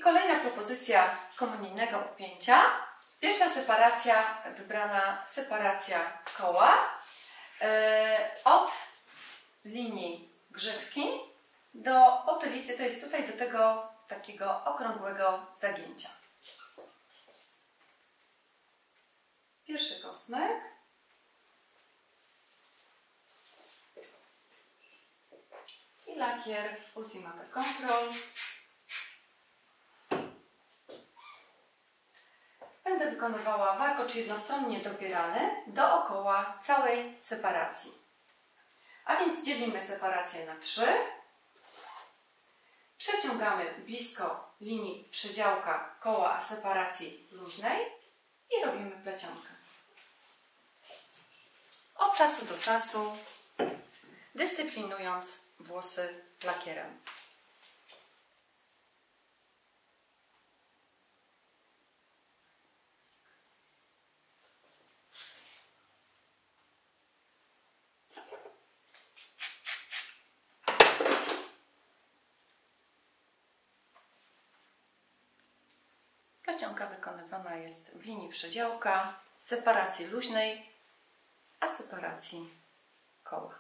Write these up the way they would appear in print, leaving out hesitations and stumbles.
kolejna propozycja komunijnego upięcia. Pierwsza separacja, wybrana separacja koła od linii grzywki do potylicy, to jest tutaj do tego takiego okrągłego zagięcia. Pierwszy kosmyk. I lakier Ultimate Control. Będę wykonywała warkocz jednostronnie dobierany dookoła całej separacji. A więc dzielimy separację na 3. Przeciągamy blisko linii przedziałka koła separacji luźnej i robimy plecionkę. Od czasu do czasu dyscyplinując włosy lakierem. Plecionka wykonywana jest w linii przedziałka, separacji luźnej, a separacji koła.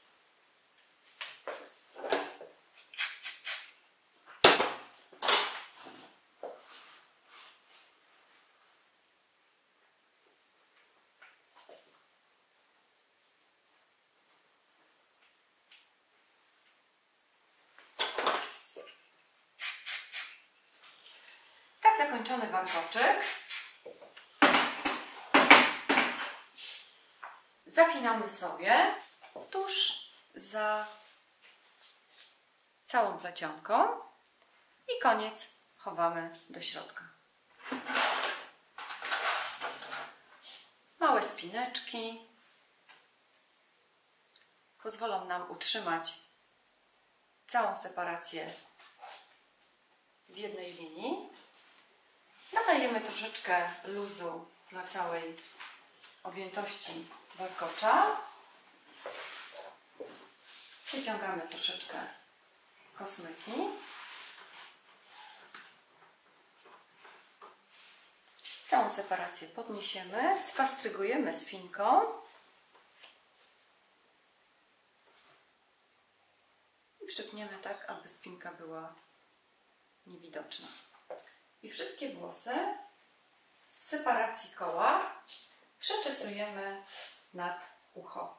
Zakończony warkoczyk. Zapinamy sobie tuż za całą plecionką i koniec chowamy do środka. Małe spineczki pozwolą nam utrzymać całą separację w jednej linii. Nadajemy troszeczkę luzu dla całej objętości warkocza. Wyciągamy troszeczkę kosmyki. Całą separację podniesiemy, sfastrygujemy spinką. I przypniemy tak, aby spinka była niewidoczna. I wszystkie włosy z separacji koła przeczesujemy nad ucho.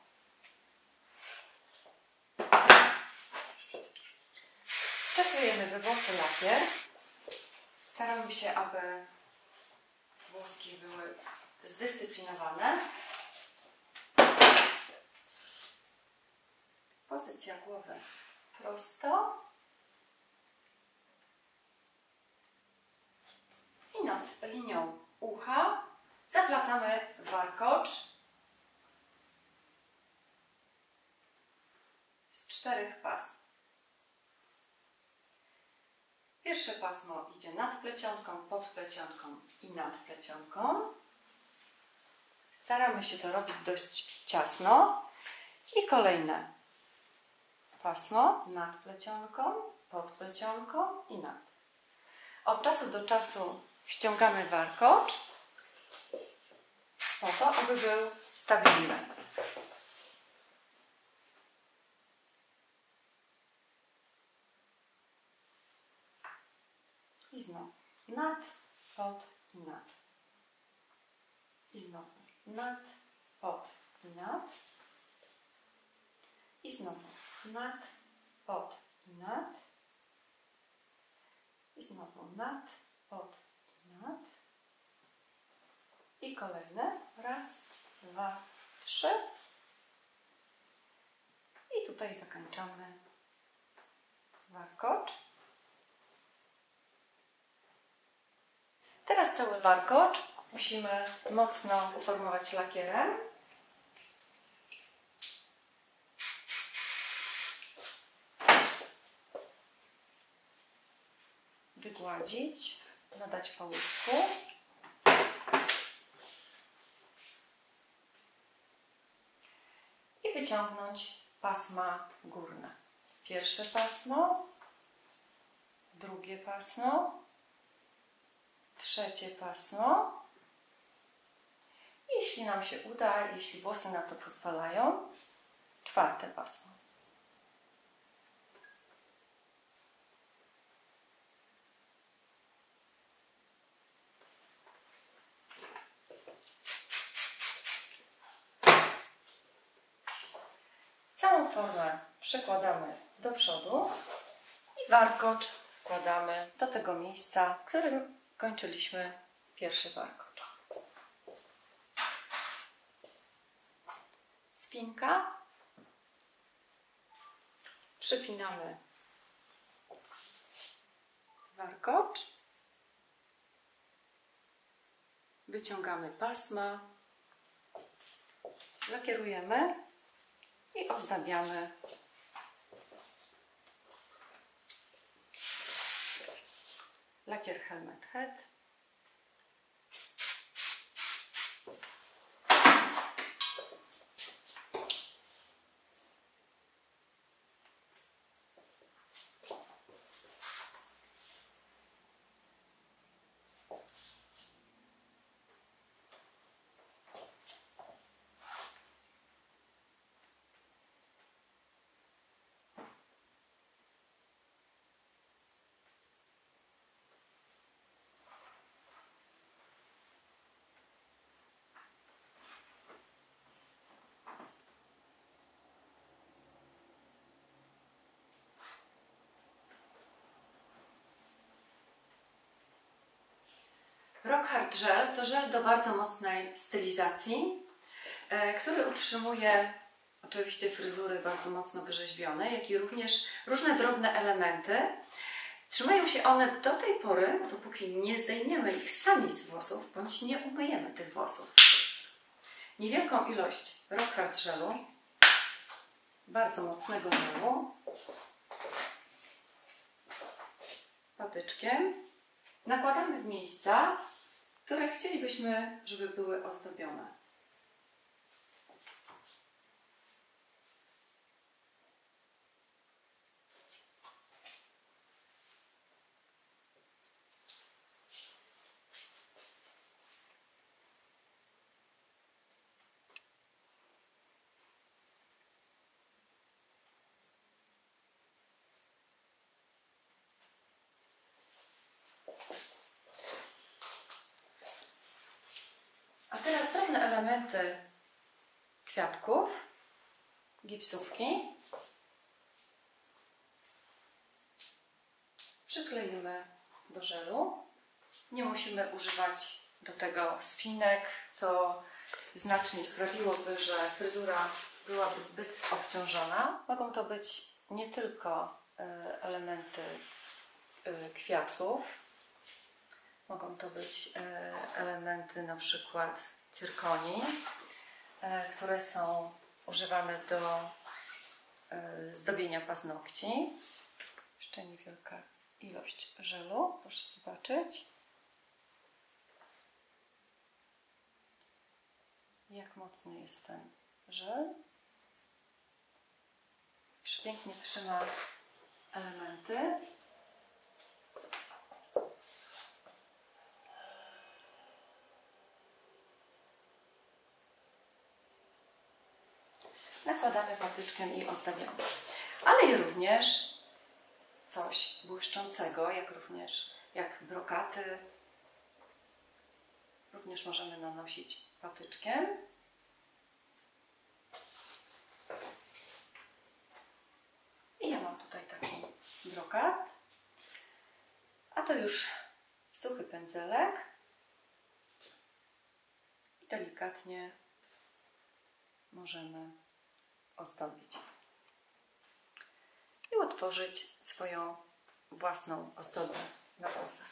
Czesujemy we włosy lakier. Staramy się, aby włoski były zdyscyplinowane. Pozycja głowy prosto. I nad linią ucha zaplatamy warkocz z 4 pasm. Pierwsze pasmo idzie nad plecionką, pod plecionką i nad plecionką. Staramy się to robić dość ciasno. I kolejne pasmo nad plecionką, pod plecionką i nad. Od czasu do czasu ściągamy warkocz po to, aby był stabilny. I znowu nad, pod i nad. I znowu nad, pod i nad. I znowu nad, pod i nad. I znowu nad, pod i nad. I kolejne. Raz, dwa, trzy. I tutaj zakończamy warkocz. Teraz cały warkocz musimy mocno uformować lakierem. Wygładzić, nadać po łysku. I wyciągnąć pasma górne. Pierwsze pasmo, drugie pasmo, trzecie pasmo. Jeśli nam się uda, jeśli włosy na to pozwalają, czwarte pasmo. Całą formę przekładamy do przodu i warkocz wkładamy do tego miejsca, w którym kończyliśmy pierwszy warkocz. Spinka. Przypinamy warkocz. Wyciągamy pasma. Lakierujemy i ozdabiamy lakier Helmet Head. Rock Hard Gel to żel do bardzo mocnej stylizacji, który utrzymuje oczywiście fryzury bardzo mocno wyrzeźbione, jak i również różne drobne elementy. Trzymają się one do tej pory, dopóki nie zdejmiemy ich sami z włosów, bądź nie umyjemy tych włosów. Niewielką ilość Rock Hard Gelu, bardzo mocnego żelu, patyczkiem nakładamy w miejsca, które chcielibyśmy, żeby były ozdobione. A teraz drobne elementy kwiatków, gipsówki. Przykleimy do żelu. Nie musimy używać do tego spinek, co znacznie sprawiłoby, że fryzura byłaby zbyt obciążona. Mogą to być nie tylko elementy kwiatków, mogą to być elementy na przykład cyrkonii, które są używane do zdobienia paznokci. Jeszcze niewielka ilość żelu, proszę zobaczyć, jak mocny jest ten żel. Przepięknie trzyma elementy. Nakładamy patyczkiem i ozdabiamy. Ale i również coś błyszczącego, jak brokaty. Również możemy nanosić patyczkiem. I ja mam tutaj taki brokat. A to już suchy pędzelek. I delikatnie możemy ozdobić i utworzyć swoją własną ozdobę na włosach.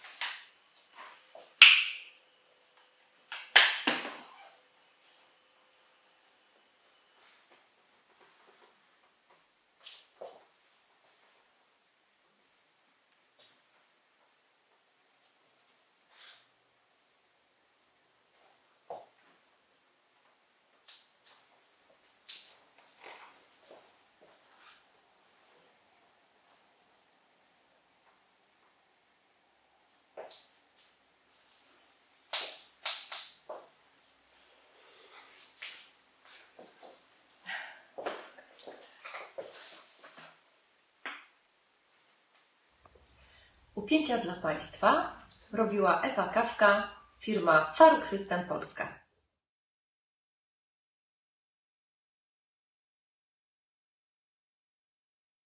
Upięcia dla Państwa robiła Ewa Kawka, firma Faruk System Polska.